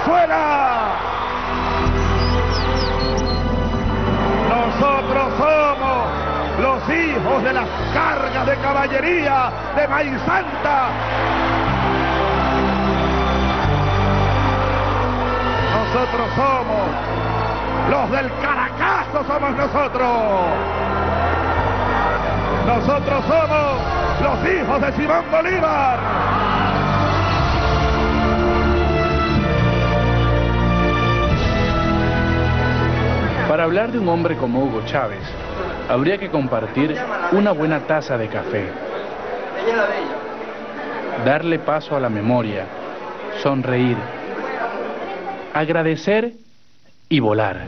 Venezuela. Nosotros somos los hijos de las cargas de caballería de Maíz Santa. Nosotros somos los del Caracazo, somos nosotros. Nosotros somos los hijos de Simón Bolívar. Para hablar de un hombre como Hugo Chávez, habría que compartir una buena taza de café, darle paso a la memoria, sonreír, agradecer y volar.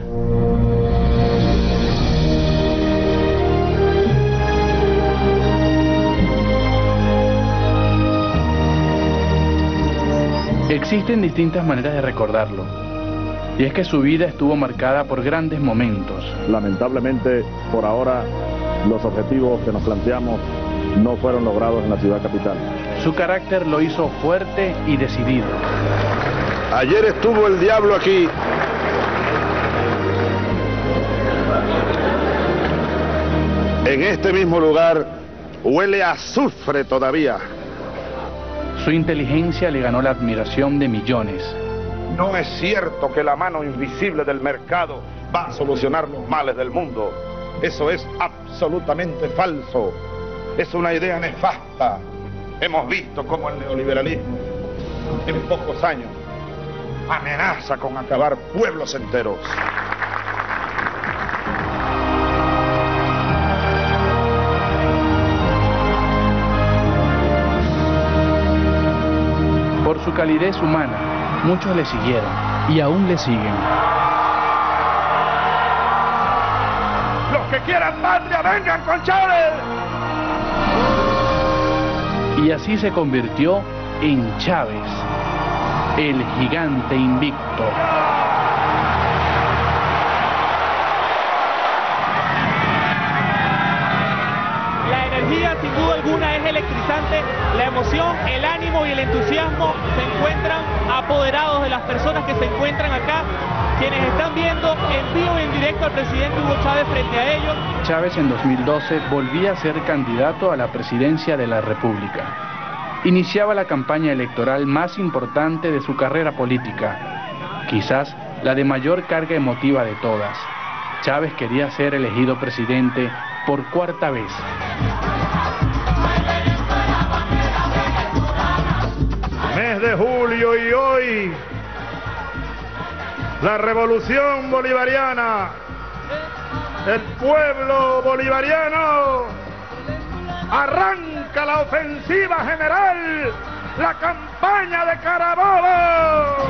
Existen distintas maneras de recordarlo, y es que su vida estuvo marcada por grandes momentos. Lamentablemente, por ahora, los objetivos que nos planteamos no fueron logrados en la ciudad capital. Su carácter lo hizo fuerte y decidido. Ayer estuvo el diablo aquí. En este mismo lugar huele a azufre todavía. Su inteligencia le ganó la admiración de millones. No es cierto que la mano invisible del mercado va a solucionar los males del mundo. Eso es absolutamente falso. Es una idea nefasta. Hemos visto cómo el neoliberalismo en pocos años amenaza con acabar pueblos enteros. Por su calidez humana, muchos le siguieron y aún le siguen. Los que quieran patria, vengan con Chávez. Y así se convirtió en Chávez, el gigante invicto. La energía, sin duda alguna, es electrizante. La emoción, el ánimo y el entusiasmo se encuentran apoderados de las personas que se encuentran acá, quienes están viendo en vivo y en directo al presidente Hugo Chávez frente a ellos. Chávez en 2012 volvía a ser candidato a la presidencia de la República. Iniciaba la campaña electoral más importante de su carrera política, quizás la de mayor carga emotiva de todas. Chávez quería ser elegido presidente por cuarta vez. Mes de julio y hoy, la revolución bolivariana, el pueblo bolivariano, arranca la ofensiva general, la campaña de Carabobo.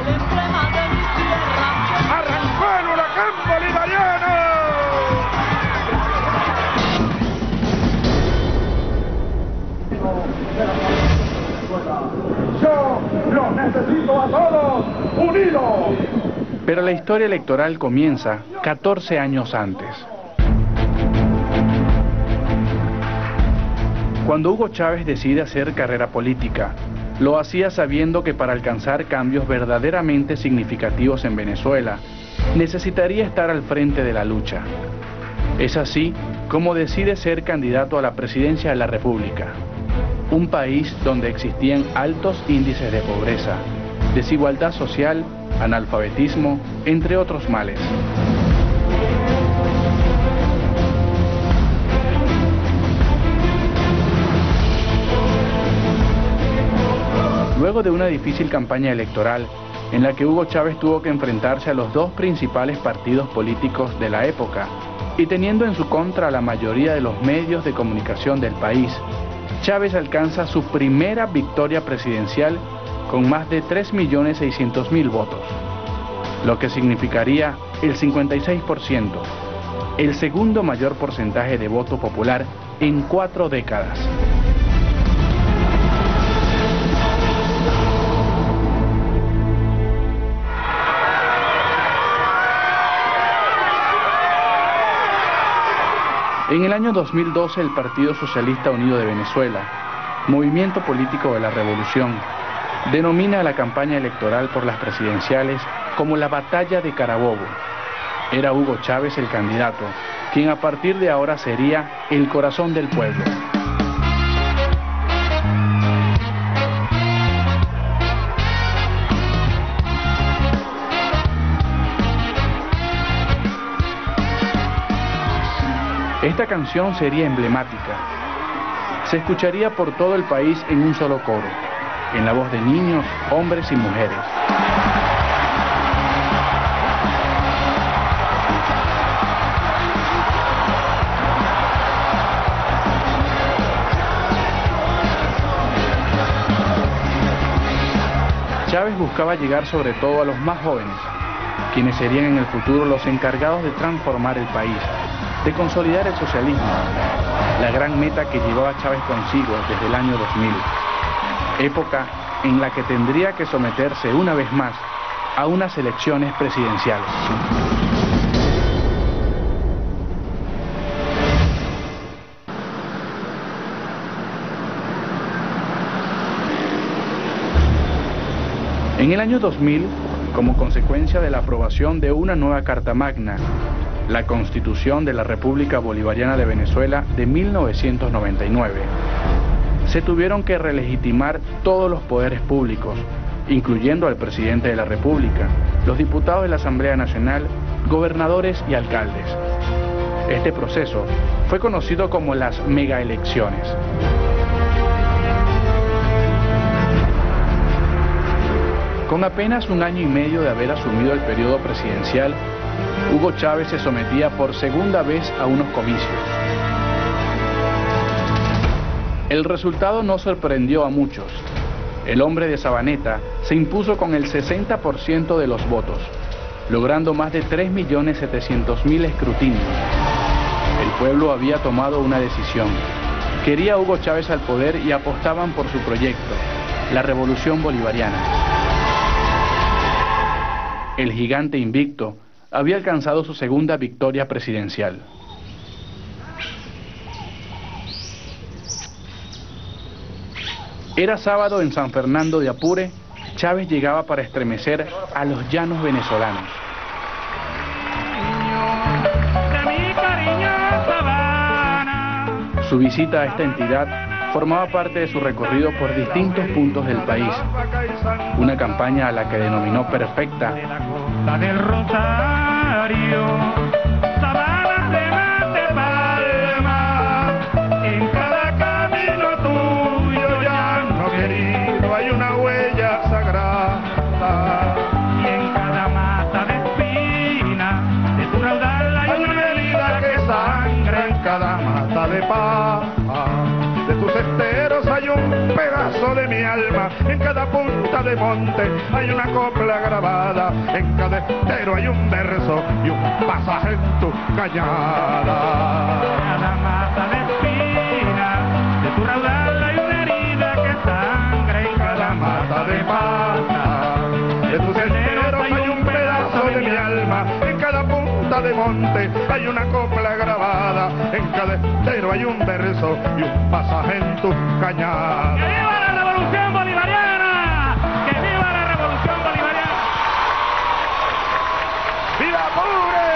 Arrancó el huracán bolivariano. Yo los necesito a todos unidos. Pero la historia electoral comienza 14 años antes. Cuando Hugo Chávez decide hacer carrera política, lo hacía sabiendo que para alcanzar cambios verdaderamente significativos en Venezuela, necesitaría estar al frente de la lucha. Es así como decide ser candidato a la presidencia de la República, un país donde existían altos índices de pobreza, desigualdad social, analfabetismo, entre otros males. Luego de una difícil campaña electoral, en la que Hugo Chávez tuvo que enfrentarse a los dos principales partidos políticos de la época, y teniendo en su contra a la mayoría de los medios de comunicación del país, Chávez alcanza su primera victoria presidencial con más de 3.600.000 votos, lo que significaría el 56%, el segundo mayor porcentaje de voto popular en 4 décadas. En el año 2012, el Partido Socialista Unido de Venezuela, movimiento político de la revolución, denomina a la campaña electoral por las presidenciales como la Batalla de Carabobo. Era Hugo Chávez el candidato, quien a partir de ahora sería el corazón del pueblo. Esta canción sería emblemática. Se escucharía por todo el país en un solo coro, en la voz de niños, hombres y mujeres. Chávez buscaba llegar sobre todo a los más jóvenes, quienes serían en el futuro los encargados de transformar el país, de consolidar el socialismo, la gran meta que llevaba Chávez consigo desde el año 2000, época en la que tendría que someterse una vez más a unas elecciones presidenciales. En el año 2000, como consecuencia de la aprobación de una nueva Carta Magna, la Constitución de la República Bolivariana de Venezuela de 1999, se tuvieron que relegitimar todos los poderes públicos, incluyendo al presidente de la República, los diputados de la Asamblea Nacional, gobernadores y alcaldes. Este proceso fue conocido como las megaelecciones. Con apenas un año y medio de haber asumido el periodo presidencial, Hugo Chávez se sometía por segunda vez a unos comicios. El resultado no sorprendió a muchos. El hombre de Sabaneta se impuso con el 60% de los votos, logrando más de 3.700.000 escrutinios. El pueblo había tomado una decisión. Quería a Hugo Chávez al poder y apostaban por su proyecto, la Revolución Bolivariana. El gigante invicto había alcanzado su segunda victoria presidencial. Era sábado en San Fernando de Apure. Chávez llegaba para estremecer a los llanos venezolanos. Su visita a esta entidad formaba parte de su recorrido por distintos puntos del país, una campaña a la que denominó perfecta. En cada camino tuyo ya no querido hay una huella sagrada, y en cada mata de espina de tu raudal hay una herida que sangra. en cada mata de paz. De tus esteros hay un pedazo de mi alma, en cada punta de monte hay una copla grabada, en cada estero hay un verso y un pasaje en tu cañada. Cada mata de espina de tu raudal hay una herida que sangra. En cada mata de pata De tus esteros hay un pedazo de mi alma, en cada punta de monte hay una copla grabada, en cada estero hay un verso y un pasaje en tus cañadas. ¡Que viva la Revolución Bolivariana! ¡Que viva la Revolución Bolivariana! ¡Viva Apure!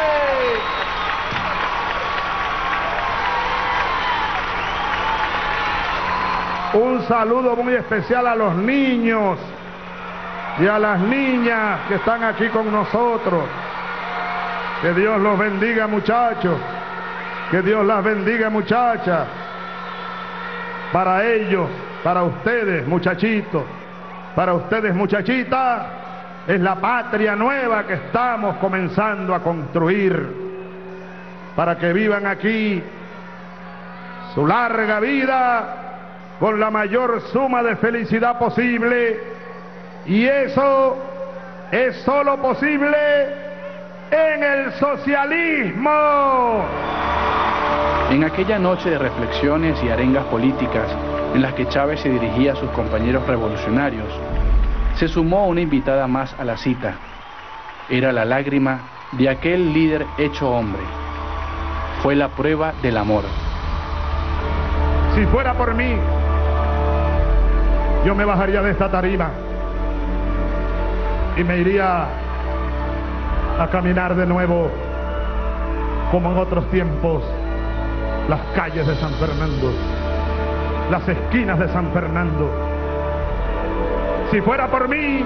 Un saludo muy especial a los niños y a las niñas que están aquí con nosotros. Que Dios los bendiga, muchachos. Que Dios las bendiga, muchachas. Para ellos, para ustedes, muchachitos, para ustedes, muchachitas, es la patria nueva que estamos comenzando a construir. Para que vivan aquí su larga vida con la mayor suma de felicidad posible. Y eso es solo posible en el socialismo. En aquella noche de reflexiones y arengas políticas en las que Chávez se dirigía a sus compañeros revolucionarios, se sumó una invitada más a la cita. Era la lágrima de aquel líder hecho hombre. Fue la prueba del amor. Si fuera por mí, yo me bajaría de esta tarima y me iría a caminar de nuevo, como en otros tiempos, las calles de San Fernando, las esquinas de San Fernando. Si fuera por mí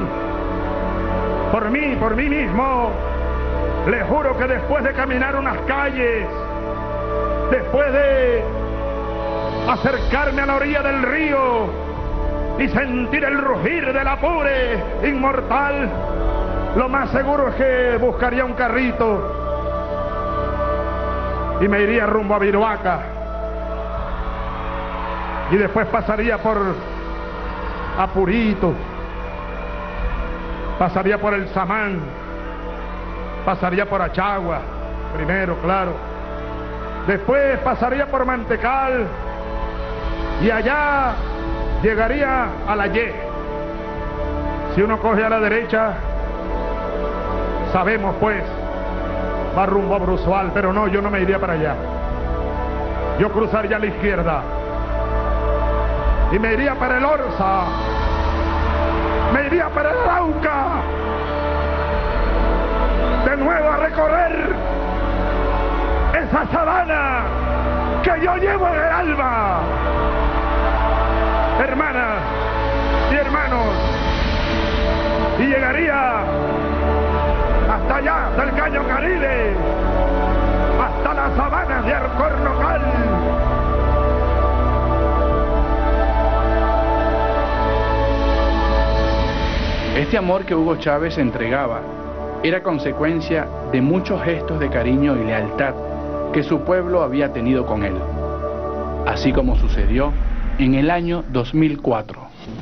mismo, le juro que después de caminar unas calles, después de acercarme a la orilla del río y sentir el rugir del Apure inmortal, lo más seguro es que buscaría un carrito y me iría rumbo a Viruaca, y después pasaría por Apurito, pasaría por el Samán, pasaría por Achagua, primero, claro, después pasaría por Mantecal, y allá llegaría a la Y. Si uno coge a la derecha, sabemos pues, va rumbo a Bruzual, pero no, yo no me iría para allá. Yo cruzaría a la izquierda y me iría para el Orza, me iría para el Arauca, de nuevo a recorrer esa sabana que yo llevo en el alma. Hermanas y hermanos, y llegaría hasta allá, hasta el Caño Carile, hasta las sabanas de Alcornocal. Este amor que Hugo Chávez entregaba era consecuencia de muchos gestos de cariño y lealtad que su pueblo había tenido con él, así como sucedió en el año 2004.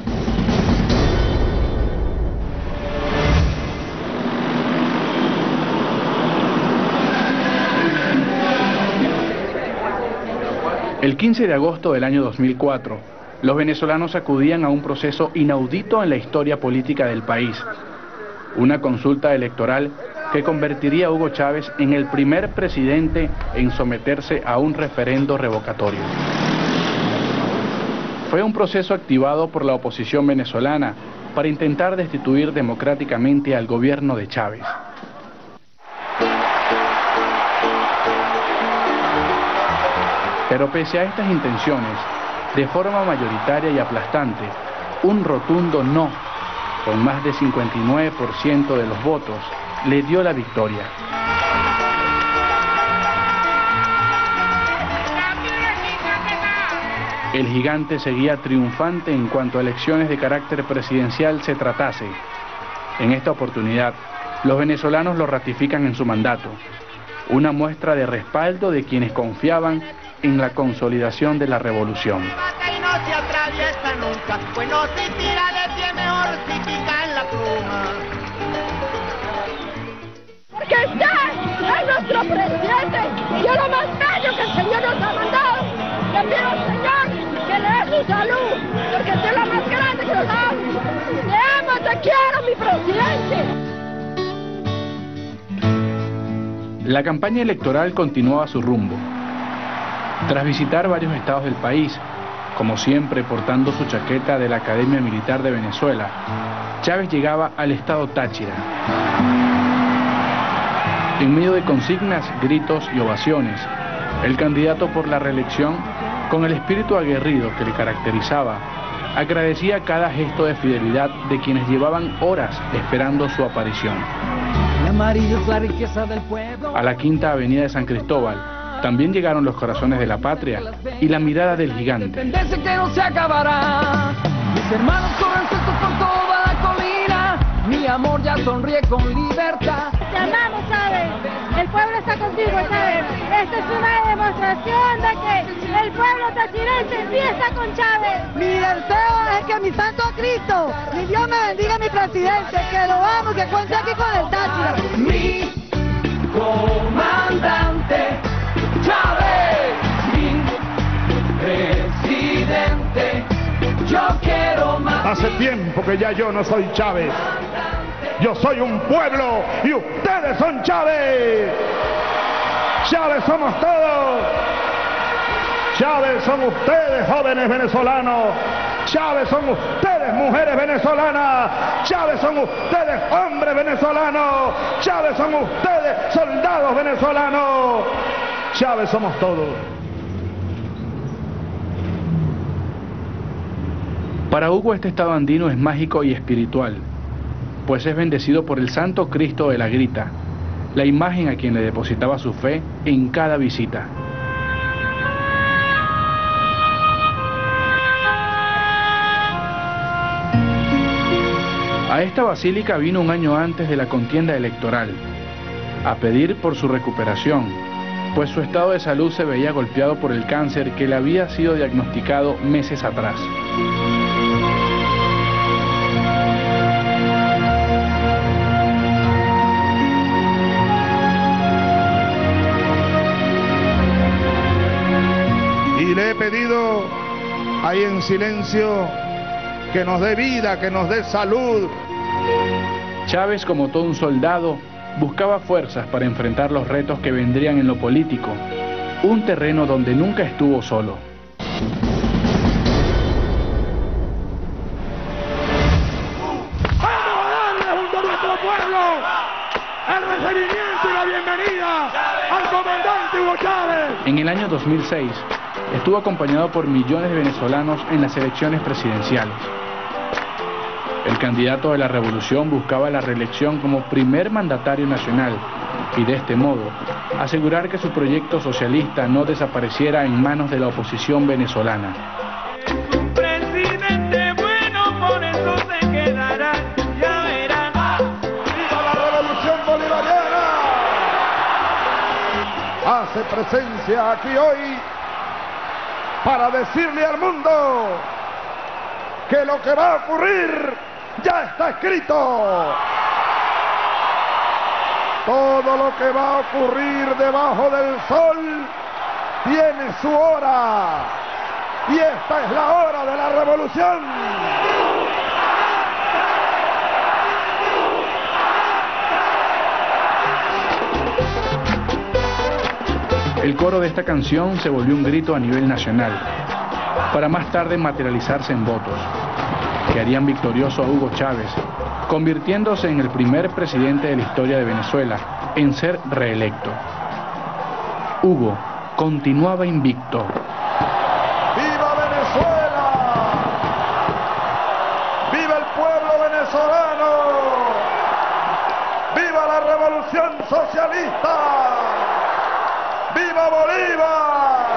El 15 de agosto del año 2004, los venezolanos acudían a un proceso inaudito en la historia política del país, una consulta electoral que convertiría a Hugo Chávez en el primer presidente en someterse a un referendo revocatorio. Fue un proceso activado por la oposición venezolana para intentar destituir democráticamente al gobierno de Chávez. Pero pese a estas intenciones, de forma mayoritaria y aplastante, un rotundo no, con más de 59% de los votos, le dio la victoria. El gigante seguía triunfante en cuanto a elecciones de carácter presidencial se tratase. En esta oportunidad, los venezolanos lo ratifican en su mandato, una muestra de respaldo de quienes confiaban en la consolidación de la revolución. Porque usted es nuestro presidente y es lo más bello que el Señor nos ha mandado. Le pido al Señor que le dé su salud, porque usted es lo más grande que nos ha dado. Te amo, te quiero, mi presidente. La campaña electoral continuaba su rumbo. Tras visitar varios estados del país, como siempre portando su chaqueta de la Academia Militar de Venezuela, Chávez llegaba al estado Táchira. En medio de consignas, gritos y ovaciones, el candidato por la reelección, con el espíritu aguerrido que le caracterizaba, agradecía cada gesto de fidelidad de quienes llevaban horas esperando su aparición. A la Quinta Avenida de San Cristóbal también llegaron los corazones de la patria y la mirada del gigante. Que no se acabará. Mis hermanos corren sueltos por toda la colina. Mi amor ya sonríe con libertad. Te amamos, Chávez. El pueblo está contigo, Chávez. Esta es una demostración de que el pueblo tachirense sí está con Chávez. Mi deseo es que mi santo Cristo, mi Dios me bendiga, mi presidente, que lo amo, que cuente aquí con el Táchira. Mi comandante Chávez, mi presidente, yo quiero más. Hace tiempo que ya yo no soy Chávez. Yo soy un pueblo y ustedes son Chávez. Chávez somos todos. Chávez son ustedes, jóvenes venezolanos. Chávez son ustedes, mujeres venezolanas. Chávez son ustedes, hombres venezolanos. Chávez son ustedes, soldados venezolanos. Chávez somos todos. Para Hugo este estado andino es mágico y espiritual, pues es bendecido por el Santo Cristo de la Grita, la imagen a quien le depositaba su fe en cada visita. A esta basílica vino un año antes de la contienda electoral, a pedir por su recuperación, pues su estado de salud se veía golpeado por el cáncer que le había sido diagnosticado meses atrás. Y le he pedido ahí en silencio que nos dé vida, que nos dé salud. Chávez, como todo un soldado, buscaba fuerzas para enfrentar los retos que vendrían en lo político, un terreno donde nunca estuvo solo. ¡Vamos a darle junto a nuestro pueblo el recibimiento y la bienvenida al comandante Hugo Chávez! En el año 2006, estuvo acompañado por millones de venezolanos en las elecciones presidenciales. El candidato de la revolución buscaba la reelección como primer mandatario nacional y de este modo asegurar que su proyecto socialista no desapareciera en manos de la oposición venezolana. Presidente bueno, por eso se quedará, ya verán. ¡Viva la revolución bolivariana! Hace presencia aquí hoy para decirle al mundo que lo que va a ocurrir ya está escrito. Todo lo que va a ocurrir debajo del sol tiene su hora. Y esta es la hora de la revolución. El coro de esta canción se volvió un grito a nivel nacional, para más tarde materializarse en votos, que harían victorioso a Hugo Chávez, convirtiéndose en el primer presidente de la historia de Venezuela en ser reelecto. Hugo continuaba invicto. ¡Viva Venezuela! ¡Viva el pueblo venezolano! ¡Viva la revolución socialista! ¡Viva Bolívar!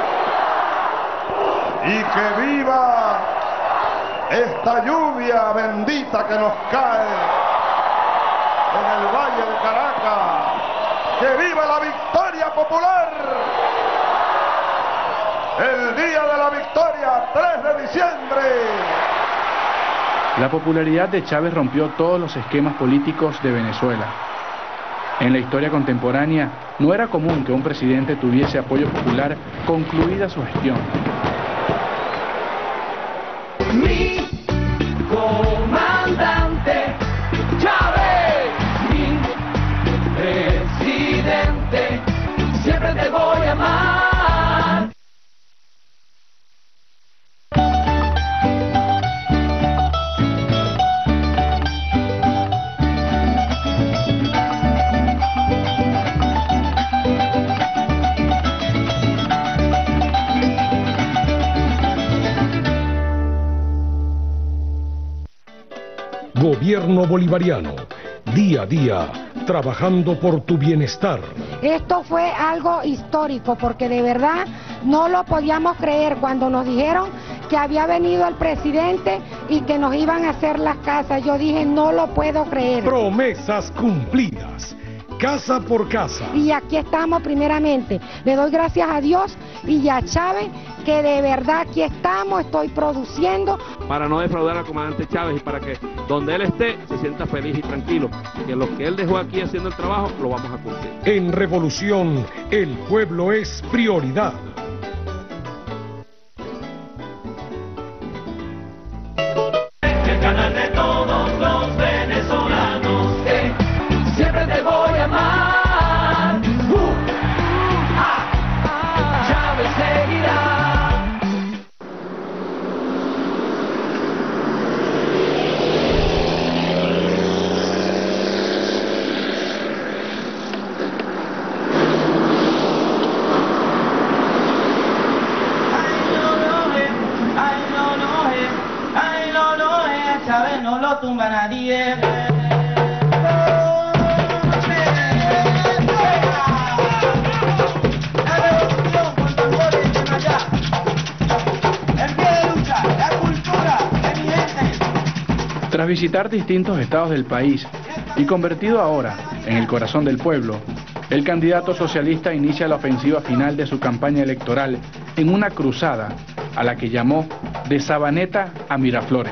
¡Y que viva esta lluvia bendita que nos cae en el Valle de Caracas! ¡Que viva la victoria popular! El día de la victoria, 3 de diciembre. La popularidad de Chávez rompió todos los esquemas políticos de Venezuela. En la historia contemporánea, no era común que un presidente tuviese apoyo popular concluida su gestión. Mi comandante Chávez, mi presidente, siempre te voy a amar. Gobierno bolivariano, día a día, trabajando por tu bienestar. Esto fue algo histórico porque de verdad no lo podíamos creer cuando nos dijeron que había venido el presidente y que nos iban a hacer las casas. Yo dije, no lo puedo creer. Promesas cumplidas, casa por casa. Y aquí estamos primeramente. Le doy gracias a Dios y a Chávez que de verdad aquí estamos, estoy produciendo. Para no defraudar al comandante Chávez y para que donde él esté se sienta feliz y tranquilo, que lo que él dejó aquí haciendo el trabajo lo vamos a cumplir. En Revolución, el pueblo es prioridad. El canal de todos los venezolanos, siempre te voy a amar. Chávez seguirá. Chávez no lo tumba nadie. Tras visitar distintos estados del país y convertido ahora en el corazón del pueblo, el candidato socialista inicia la ofensiva final de su campaña electoral en una cruzada a la que llamó de Sabaneta a Miraflores.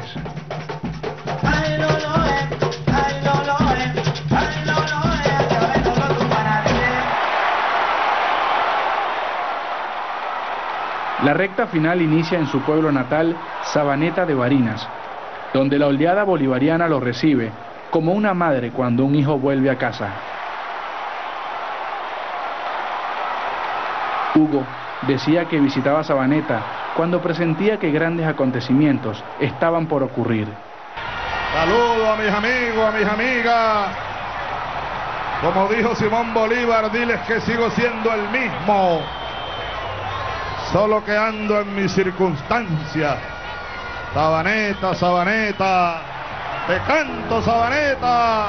La recta final inicia en su pueblo natal, Sabaneta de Barinas, donde la oleada bolivariana lo recibe como una madre cuando un hijo vuelve a casa. Hugo decía que visitaba Sabaneta cuando presentía que grandes acontecimientos estaban por ocurrir. Saludo a mis amigos, a mis amigas. Como dijo Simón Bolívar, diles que sigo siendo el mismo, solo que ando en mis circunstancias. Sabaneta, Sabaneta, te canto, Sabaneta.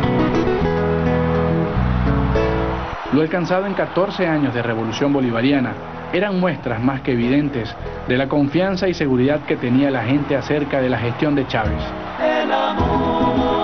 Lo alcanzado en 14 años de revolución bolivariana eran muestras más que evidentes de la confianza y seguridad que tenía la gente acerca de la gestión de Chávez. El amor.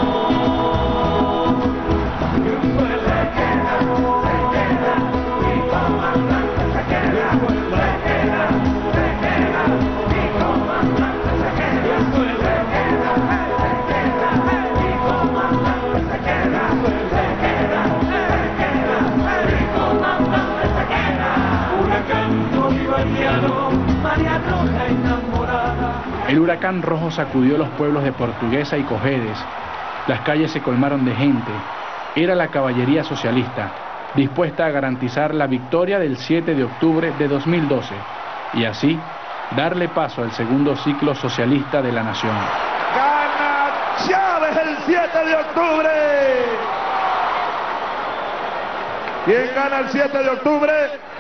El huracán rojo sacudió los pueblos de Portuguesa y Cojedes. Las calles se colmaron de gente. Era la caballería socialista, dispuesta a garantizar la victoria del 7 de octubre de 2012 y así darle paso al segundo ciclo socialista de la nación. ¡Gana Chávez el 7 de octubre! ¿Quién gana el 7 de octubre?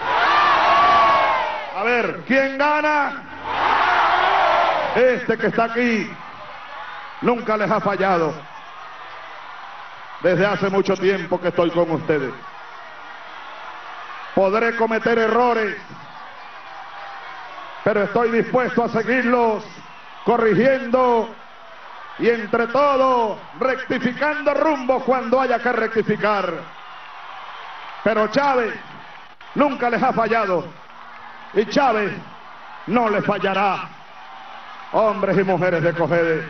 A ver, ¿quién gana? Este que está aquí nunca les ha fallado. Desde hace mucho tiempo que estoy con ustedes. Podré cometer errores, pero estoy dispuesto a seguirlos corrigiendo y entre todos rectificando rumbo cuando haya que rectificar. Pero Chávez nunca les ha fallado y Chávez no les fallará. Hombres y mujeres de Cojedes,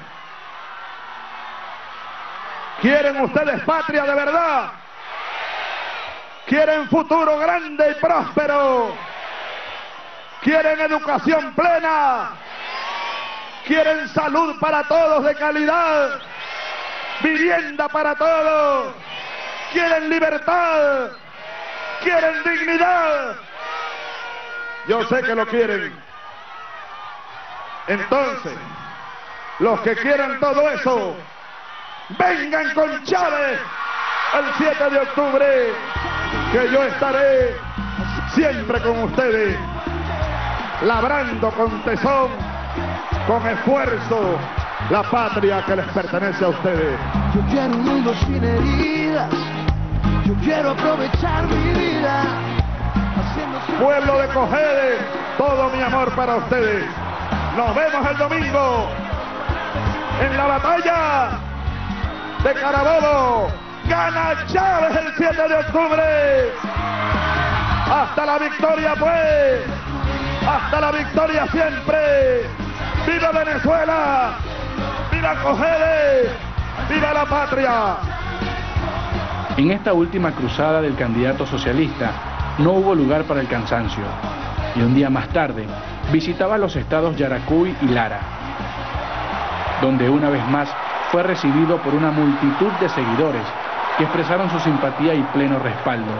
¿quieren ustedes patria de verdad? ¿Quieren futuro grande y próspero? ¿Quieren educación plena? ¿Quieren salud para todos de calidad? ¿Vivienda para todos? ¿Quieren libertad? ¿Quieren dignidad? Yo sé que lo quieren. Entonces, los que quieran todo eso, vengan con Chávez el 7 de octubre, que yo estaré siempre con ustedes, labrando con tesón, con esfuerzo, la patria que les pertenece a ustedes. Yo quiero un mundo sin heridas, yo quiero aprovechar mi vida. Pueblo de Cojedes, todo mi amor para ustedes. Nos vemos el domingo en la batalla de Carabobo. Gana Chávez el 7 de octubre. Hasta la victoria pues. Hasta la victoria siempre. ¡Viva Venezuela! ¡Viva Cojedes! ¡Viva la patria! En esta última cruzada del candidato socialista no hubo lugar para el cansancio. Y un día más tarde visitaba los estados Yaracuy y Lara, donde una vez más fue recibido por una multitud de seguidores que expresaron su simpatía y pleno respaldo.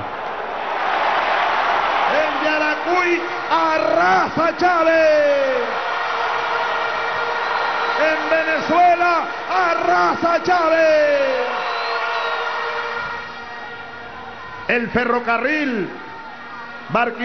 En Yaracuy arrasa Chávez. En Venezuela arrasa Chávez. El ferrocarril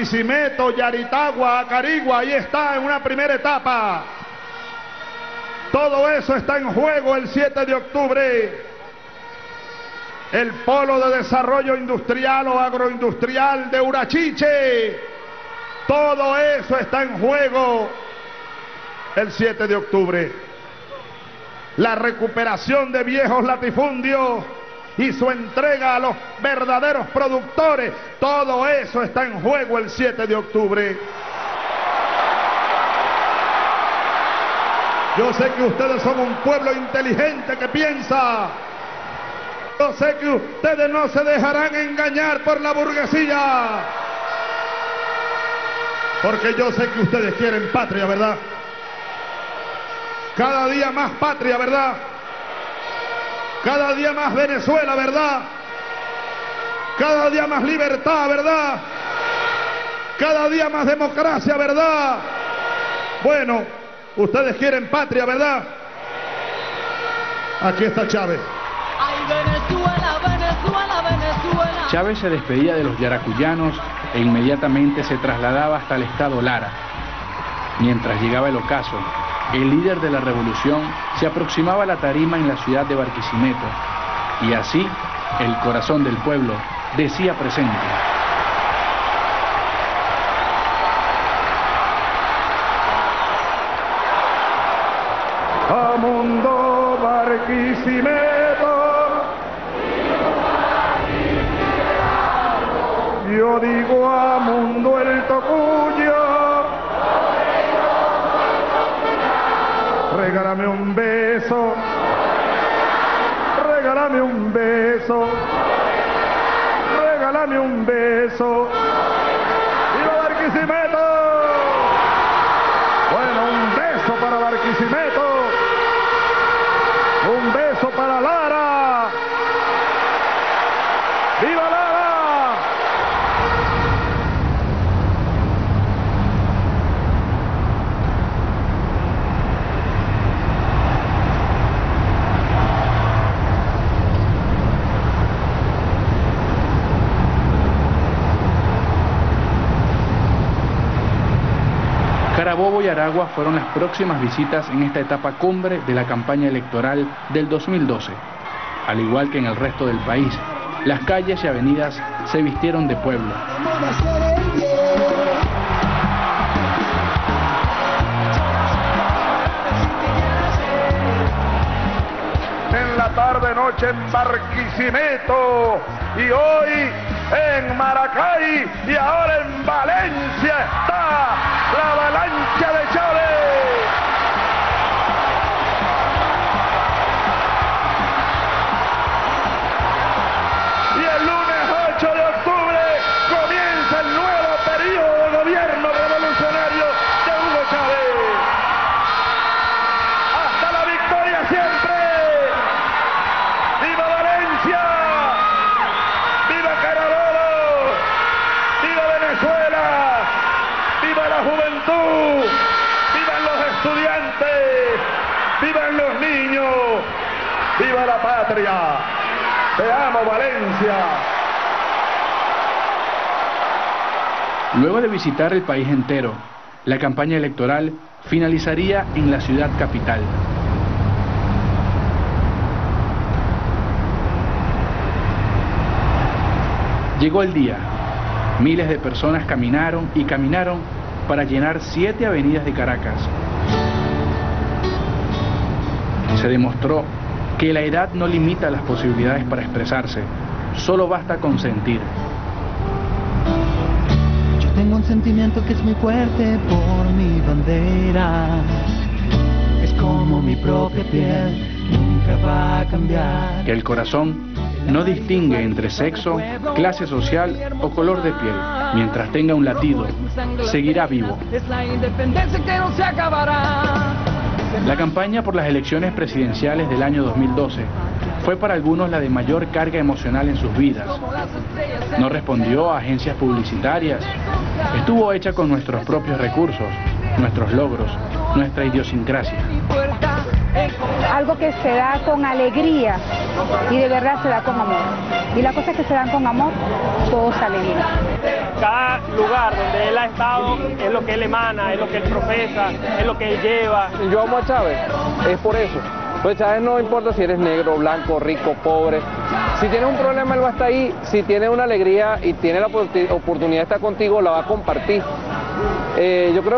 Barquisimeto, Yaritagua, Acarigua, ahí está en una primera etapa. Todo eso está en juego el 7 de octubre. El polo de desarrollo industrial o agroindustrial de Urachiche. Todo eso está en juego el 7 de octubre. La recuperación de viejos latifundios y su entrega a los verdaderos productores. Todo eso está en juego el 7 de octubre. Yo sé que ustedes son un pueblo inteligente que piensa. Yo sé que ustedes no se dejarán engañar por la burguesía. Porque yo sé que ustedes quieren patria, ¿verdad? Cada día más patria, ¿verdad? Cada día más Venezuela, ¿verdad? Cada día más libertad, ¿verdad? Cada día más democracia, ¿verdad? Bueno, ustedes quieren patria, ¿verdad? Aquí está Chávez. Ay, Venezuela, Venezuela, Venezuela. Chávez se despedía de los yaracuyanos e inmediatamente se trasladaba hasta el estado Lara. Mientras llegaba el ocaso, el líder de la revolución se aproximaba a la tarima en la ciudad de Barquisimeto, y así el corazón del pueblo decía presente. A mundo Barquisimeto, yo digo a mundo el Tocuyo, regálame un beso, regálame un beso, regálame un beso. ¡Viva Barquisimeto! Bueno, un beso para Barquisimeto, un beso para Lara. ¡Viva Lara! Carabobo y Aragua fueron las próximas visitas en esta etapa cumbre de la campaña electoral del 2012. Al igual que en el resto del país, las calles y avenidas se vistieron de pueblo. En la tarde-noche en Barquisimeto y hoy en Maracay y ahora en Valencia está la avalancha de Chávez. Y el lunes 8 de octubre comienza el nuevo periodo de gobierno revolucionario de Hugo Chávez. Hasta la victoria siempre. ¡Viva Valencia! ¡Viva Carabobo! ¡Viva Venezuela! ¡Viva la juventud! ¡Vivan los estudiantes! ¡Vivan los niños! ¡Viva la patria! ¡Te amo, Valencia! Luego de visitar el país entero, la campaña electoral finalizaría en la ciudad capital. Llegó el día. Miles de personas caminaron y caminaron para llenar 7 avenidas de Caracas. Se demostró que la edad no limita las posibilidades para expresarse, solo basta con sentir. Yo tengo un sentimiento que es muy fuerte por mi bandera. Es como mi propia piel, nunca va a cambiar. Que el corazón no distingue entre sexo, clase social o color de piel. Mientras tenga un latido, seguirá vivo. Es la independencia que no se acabará. La campaña por las elecciones presidenciales del año 2012 fue para algunos la de mayor carga emocional en sus vidas. No respondió a agencias publicitarias, estuvo hecha con nuestros propios recursos, nuestros logros, nuestra idiosincrasia. algo que se da con alegría y de verdad se da con amor. Y las cosas que se dan con amor, todo sale bien. Cada lugar donde él ha estado es lo que él emana, es lo que él profesa, es lo que él lleva. Yo amo a Chávez, es por eso. Pues Chávez no importa si eres negro, blanco, rico, pobre. Si tienes un problema, él va a estar ahí. Si tienes una alegría y tiene la oportunidad de estar contigo, la va a compartir. Yo creo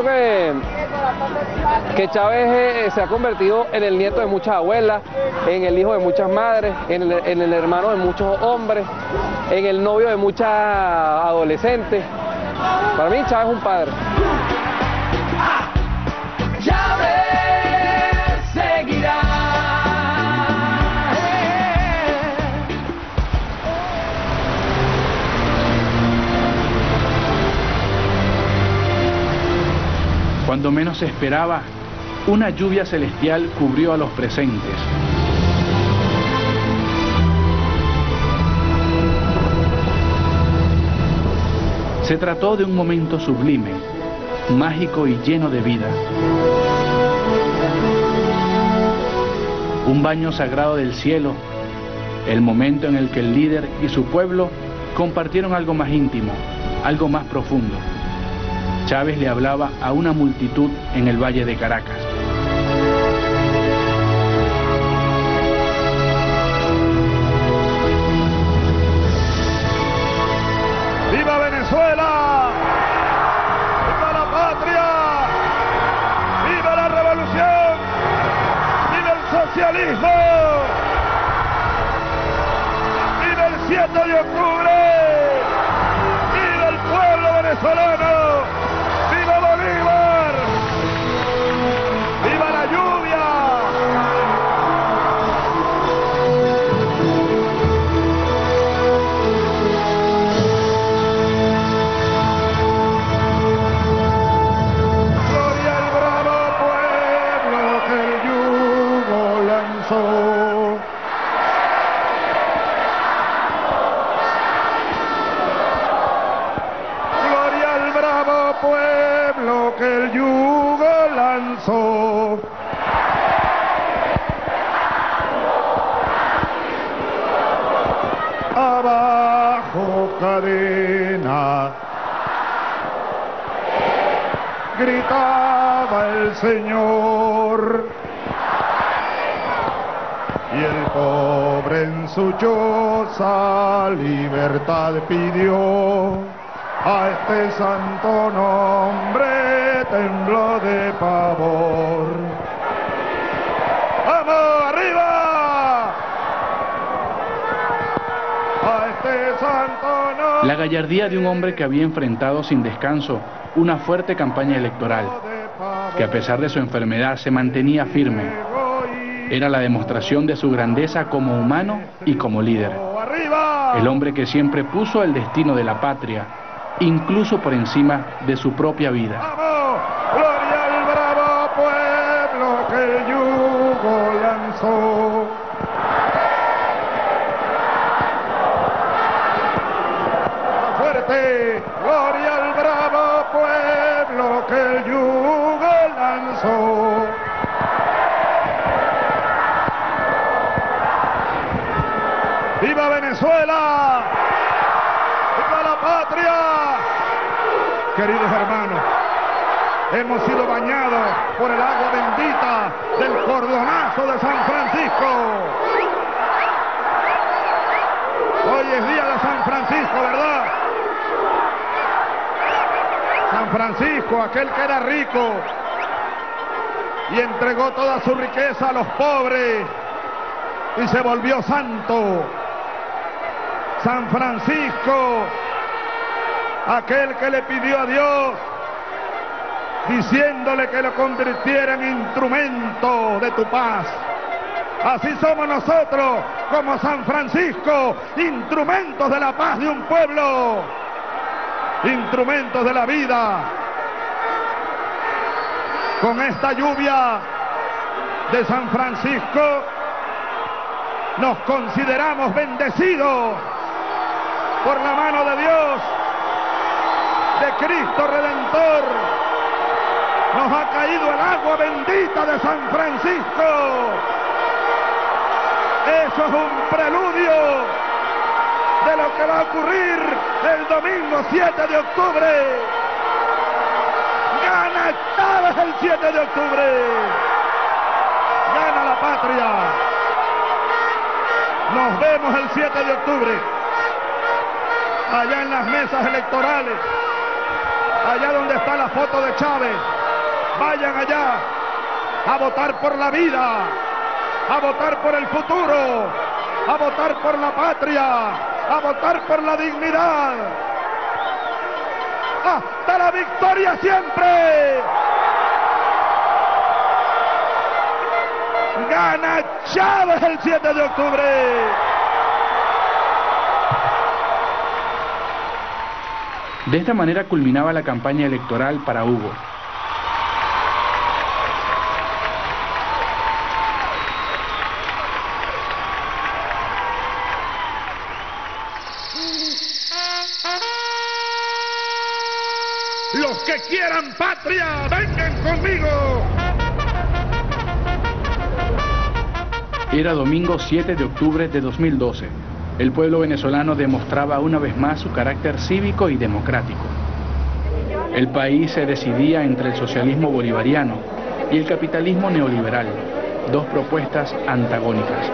que Chávez se ha convertido en el nieto de muchas abuelas, en el hijo de muchas madres, en el hermano de muchos hombres, en el novio de muchas adolescentes. Para mí Chávez es un padre. Chávez seguirá. Cuando menos se esperaba, una lluvia celestial cubrió a los presentes. Se trató de un momento sublime, mágico y lleno de vida. Un baño sagrado del cielo, el momento en el que el líder y su pueblo compartieron algo más íntimo, algo más profundo. Chávez le hablaba a una multitud en el Valle de Caracas. ¡Viva Venezuela! ¡Viva la patria! ¡Viva la revolución! ¡Viva el socialismo! ¡Viva el 7 de octubre! ¡Viva el pueblo venezolano! ¡Viva Bolívar! ¡Viva la lluvia! ¡Gloria al bravo pueblo que el yugo lanzó! ¡Gloria al bravo pueblo que el yugo lanzó! Abajo cadena, gritaba el Señor, y el pobre en su choza libertad pidió. A este santo nombre tembló de pavor. ¡Vamos, arriba! A este santo nombre. La gallardía de un hombre que había enfrentado sin descanso una fuerte campaña electoral, que a pesar de su enfermedad se mantenía firme. Era la demostración de su grandeza como humano y como líder. El hombre que siempre puso el destino de la patria incluso por encima de su propia vida. ¡Vamos! ¡Gloria al bravo pueblo que el yugo lanzó! ¡Más fuerte! ¡Gloria al bravo pueblo que el yugo lanzó! ¡Viva Venezuela! ¡Viva la patria! Queridos hermanos, hemos sido bañados por el agua bendita del cordonazo de San Francisco. Hoy es día de San Francisco, ¿verdad? San Francisco, aquel que era rico y entregó toda su riqueza a los pobres y se volvió santo. San Francisco, aquel que le pidió a Dios, diciéndole que lo convirtiera en instrumento de tu paz. Así somos nosotros, como San Francisco, instrumentos de la paz de un pueblo, instrumentos de la vida. Con esta lluvia de San Francisco, nos consideramos bendecidos por la mano de Dios, de Cristo Redentor. Nos ha caído el agua bendita de San Francisco Eso es un preludio de lo que va a ocurrir el domingo 7 de octubre. Gana Chávez el 7 de octubre. Gana la patria. Nos vemos el 7 de octubre. Allá en las mesas electorales. Allá donde está la foto de Chávez. Vayan allá a votar por la vida, a votar por el futuro, a votar por la patria, a votar por la dignidad. ¡Hasta la victoria siempre! Gana Chávez el 7 de octubre. De esta manera culminaba la campaña electoral para Hugo. Los que quieran patria, vengan conmigo. Era domingo 7 de octubre de 2012. El pueblo venezolano demostraba una vez más su carácter cívico y democrático. El país se decidía entre el socialismo bolivariano y el capitalismo neoliberal, dos propuestas antagónicas.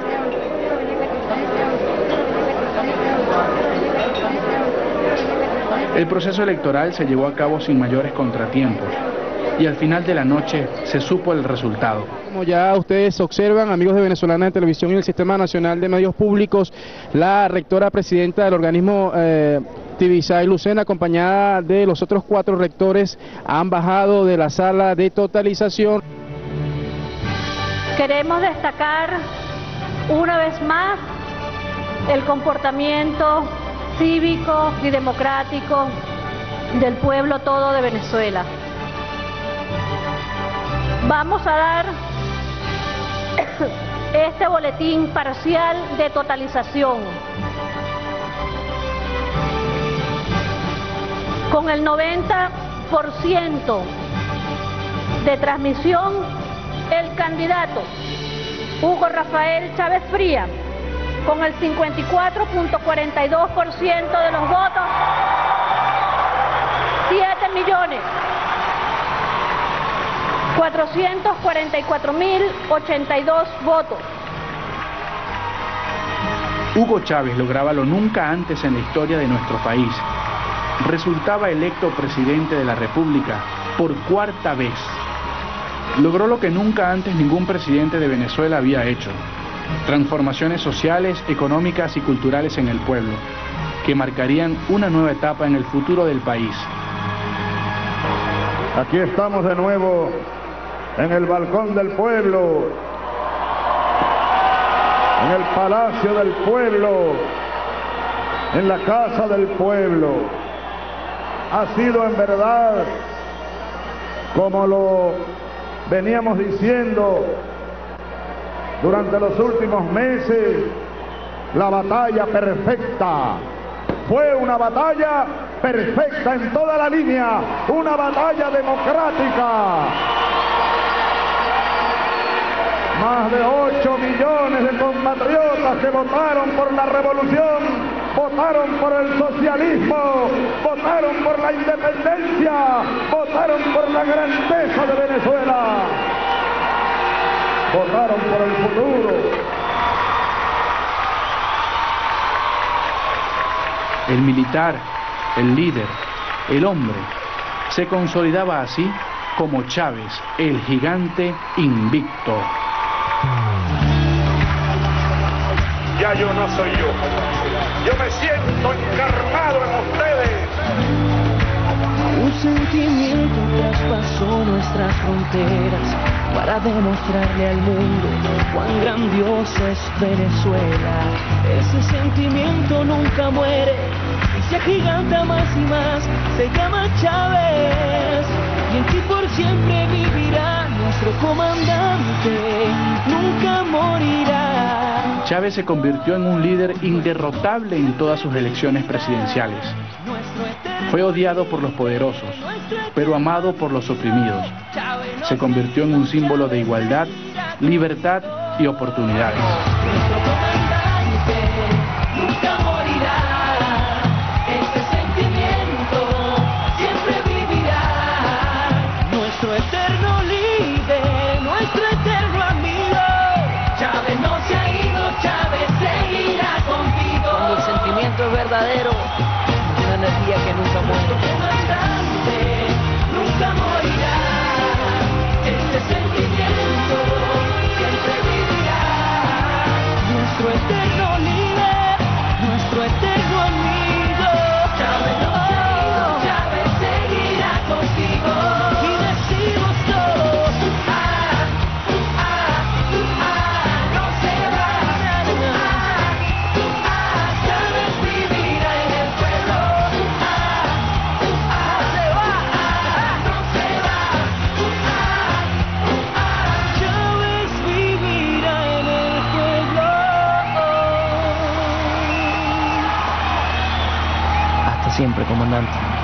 El proceso electoral se llevó a cabo sin mayores contratiempos y al final de la noche se supo el resultado. Como ya ustedes observan, amigos de Venezolana de Televisión y el Sistema Nacional de Medios Públicos, la rectora presidenta del organismo Tibisay Lucena, acompañada de los otros 4 rectores, han bajado de la sala de totalización. Queremos destacar una vez más el comportamiento cívico y democrático del pueblo todo de Venezuela. Vamos a dar este boletín parcial de totalización. Con el 90% de transmisión, el candidato Hugo Rafael Chávez Frías, con el 54.42% de los votos, 7.444.082 votos. Hugo Chávez lograba lo nunca antes en la historia de nuestro país. Resultaba electo presidente de la República por 4ª vez. Logró lo que nunca antes ningún presidente de Venezuela había hecho: transformaciones sociales, económicas y culturales en el pueblo, que marcarían una nueva etapa en el futuro del país. Aquí estamos de nuevo en el balcón del pueblo, en el palacio del pueblo, en la casa del pueblo. Ha sido en verdad, como lo veníamos diciendo durante los últimos meses, la batalla perfecta. Fue una batalla perfecta en toda la línea, una batalla democrática. Más de 8 millones de compatriotas que votaron por la revolución, votaron por el socialismo, votaron por la independencia, votaron por la grandeza de Venezuela, votaron por el futuro. El militar, el líder, el hombre, se consolidaba así como Chávez, el gigante invicto. Ya yo no soy yo. Yo me siento encarnado en ustedes. Un sentimiento traspasó nuestras fronteras para demostrarle al mundo cuán grandiosa es Venezuela. Ese sentimiento nunca muere y se agiganta más y más. Se llama Chávez y en ti por siempre vivirá nuestro comandante. Nunca morirá. Chávez se convirtió en un líder inderrotable en todas sus elecciones presidenciales. Fue odiado por los poderosos, pero amado por los oprimidos. Se convirtió en un símbolo de igualdad, libertad y oportunidades. Nuestro comandante nunca morirá, este sentimiento siempre vivirá. Nuestro eterno líder, nuestro eterno amigo. Chávez no se ha ido, Chávez seguirá contigo. Cuando el sentimiento es verdadero, una energía que nunca muere. Nuestro comandante nunca morirá, este sentimiento siempre vivirá. Nuestro eterno líder, nuestro eterno amigo. Chávez no se ha ido, Chávez seguirá contigo. Y decimos todos, no se va. Chávez vivirá en el pueblo. No se va. Chávez vivirá en el pueblo. Hasta siempre, comandante.